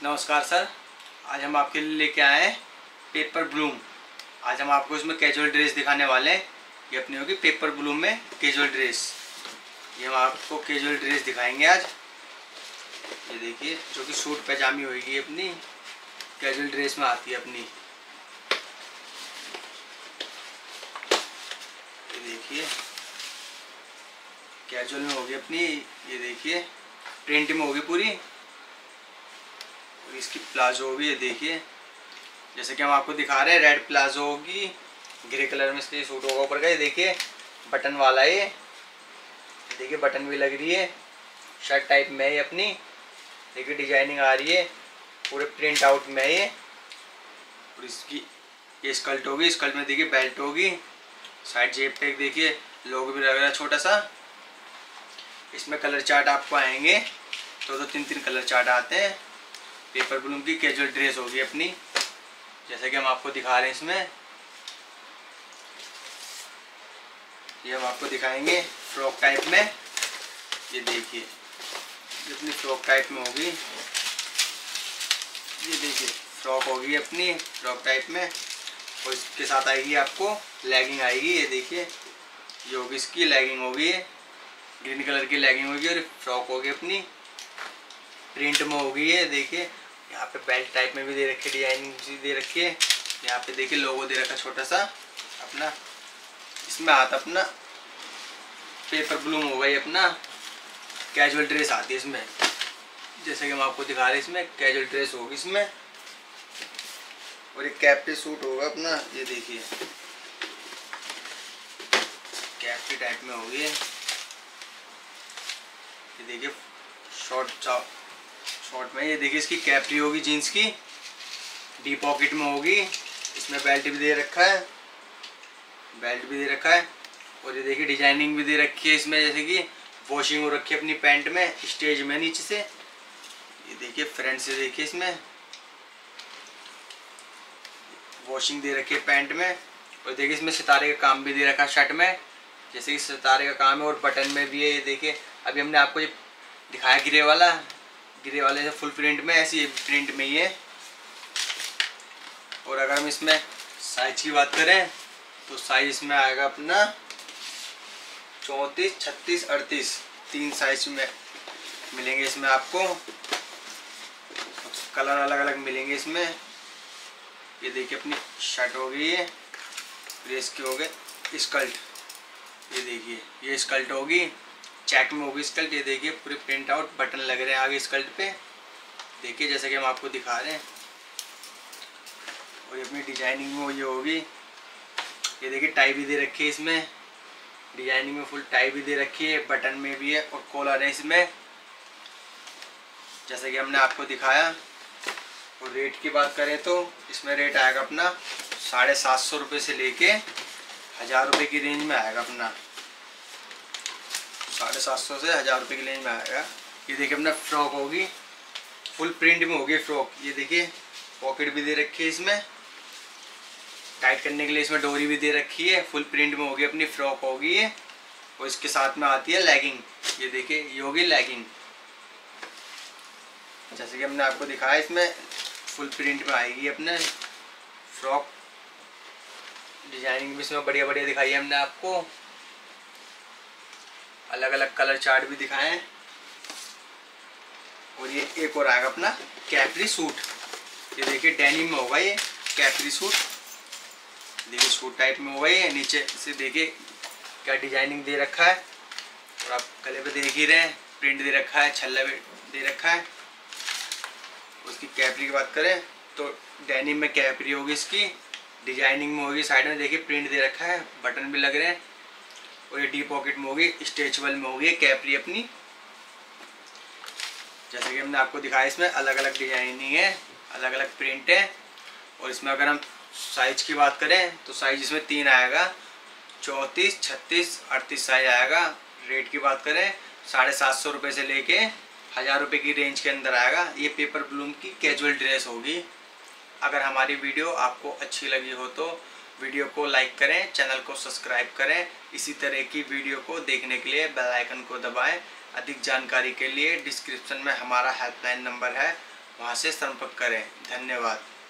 नमस्कार सर। आज हम आपके लिए लेके आए हैं पेपर ब्लूम। आज हम आपको इसमें कैजुअल ड्रेस दिखाने वाले हैं। ये अपनी होगी पेपर ब्लूम में कैजुअल ड्रेस। ये हम आपको कैजुअल ड्रेस दिखाएंगे आज। ये देखिए, जो कि सूट पैजामी होगी अपनी कैजुअल ड्रेस में आती है अपनी। ये देखिए, कैजुअल में होगी अपनी। ये देखिए, प्रिंट में होगी पूरी। इसकी प्लाजो होगी, ये देखिए, जैसे कि हम आपको दिखा रहे हैं। रेड प्लाजो होगी, ग्रे कलर में इसके सूट होगा ऊपर का। ये देखिए, बटन वाला है ये। देखिए, बटन भी लग रही है। शर्ट टाइप में है अपनी। देखिए, डिजाइनिंग आ रही है पूरे प्रिंट आउट में है ये। और इसकी ये स्कर्ट होगी। स्कर्ट में देखिए बेल्ट होगी। साइड जेब पे देखिए लोगो भी लग रहा है छोटा सा। इसमें कलर चार्ट आपको आएंगे, तो 3 कलर चार्ट आते हैं। पेपर ब्लूम की कैजुअल ड्रेस होगी अपनी, जैसे कि हम आपको दिखा रहे हैं। इसमें ये हम आपको दिखाएंगे फ्रॉक टाइप में। ये देखिए, ये अपनी फ्रॉक टाइप में होगी। ये देखिए, फ्रॉक होगी अपनी फ्रॉक टाइप में। और इसके साथ आएगी आपको लेगिंग आएगी। ये देखिए, ये होगी इसकी लेगिंग होगी। ग्रीन कलर की लेगिंग होगी और फ्रॉक होगी अपनी प्रिंट में होगी। ये देखिए, यहाँ पे बेल्ट टाइप में भी दे रखी है, डिजाइनिंग भी दे रखी है। यहाँ पे देखिए लोगो दे रखा छोटा सा अपना। इसमें आता अपना पेपर ब्लूम होगा। ये अपना कैजुअल ड्रेस आती है इसमें, जैसे कि हम आपको दिखा रहे हैं। इसमें कैजुअल ड्रेस होगी इसमें। और एक कैप पे सूट होगा अपना। ये देखिए, कैप की टाइप में होगी। ये देखिए, शॉर्ट में। ये देखिए, इसकी कैपरी होगी जीन्स की, डी पॉकेट में होगी। इसमें बेल्ट भी दे रखा है, बेल्ट भी दे रखा है। और ये देखिए, डिजाइनिंग भी दे रखी है इसमें, जैसे कि वॉशिंग हो रखी है अपनी पैंट में, स्टेज में नीचे से। ये देखिए, फ्रंट से देखिए, इसमें वॉशिंग दे रखी है पैंट में। और देखिए, इसमें सितारे का काम भी दे रखा है शर्ट में, जैसे कि सितारे का काम है। और बटन में भी है। ये देखिए, अभी हमने आपको ये दिखाया ग्रे वाले से फुल प्रिंट में, ऐसी प्रिंट में ही है। और अगर हम इसमें साइज की बात करें तो साइज इसमें आएगा अपना 34, 36, 38 3 साइज में मिलेंगे इसमें आपको। कलर अलग अलग मिलेंगे इसमें। ये देखिए, अपनी शर्ट हो गई है। ड्रेस की हो गए स्कर्ट। ये देखिए, ये स्कर्ट होगी, चेक में होगी स्कर्ट। ये देखिए, पूरे प्रिंट आउट बटन लग रहे हैं आगे स्कर्ट पे। देखिए, जैसे कि हम आपको दिखा रहे हैं। और ये अपनी डिजाइनिंग में ये होगी। ये देखिए, टाई भी दे रखी है इसमें, डिजाइनिंग में फुल टाई भी दे रखी है, बटन में भी है और कॉलर है इसमें, जैसे कि हमने आपको दिखाया। और रेट की बात करें तो इसमें रेट आएगा अपना 750 रुपये से लेके 1000 रुपये की रेंज में आएगा अपना। 750 से 1000 रुपये की रेंज में आएगा। ये देखिए, अपना फ्रॉक होगी, फुल प्रिंट में होगी फ्रॉक। ये देखिए, पॉकेट भी दे रखी है इसमें, टाइट करने के लिए इसमें डोरी भी दे रखी है। फुल प्रिंट में होगी अपनी फ्रॉक होगी ये। और इसके साथ में आती है लेगिंग। ये देखिए, ये होगी लेगिंग, जैसे कि हमने आपको दिखाया। इसमें फुल प्रिंट में आएगी अपने फ्रॉक। डिजाइनिंग भी इसमें बढ़िया बढ़िया दिखाई है हमने आपको। अलग अलग कलर चार्ट भी दिखाए हैं। और ये एक और आएगा अपना कैपरी सूट। ये देखिए, डेनिम में होगा ये कैपरी सूट। देखिए, सूट टाइप में होगा ये। नीचे से देखिए क्या डिजाइनिंग दे रखा है। और आप गले पे देख ही रहे हैं, प्रिंट दे रखा है, छल्ला भी दे रखा है। उसकी कैपरी की बात करें तो डेनिम में कैपरी होगी इसकी, डिजाइनिंग में होगी। साइड में देखिए प्रिंट दे रखा है, बटन भी लग रहे हैं। और ये डी पॉकेट में होगी, स्ट्रेचेबल में होगी कैपरी अपनी, जैसे कि हमने आपको दिखाया। इसमें अलग अलग डिजाइनिंग है, अलग अलग प्रिंट है। और इसमें अगर हम साइज की बात करें तो साइज इसमें 3 आएगा, 34, 36, 38 साइज आएगा। रेट की बात करें 750 रुपये से लेके 1000 रुपये की रेंज के अंदर आएगा। ये पेपर ब्लूम की कैजुअल ड्रेस होगी। अगर हमारी वीडियो आपको अच्छी लगी हो तो वीडियो को लाइक करें, चैनल को सब्सक्राइब करें। इसी तरह की वीडियो को देखने के लिए बेल आइकन को दबाएं। अधिक जानकारी के लिए डिस्क्रिप्शन में हमारा हेल्पलाइन नंबर है, वहाँ से संपर्क करें। धन्यवाद।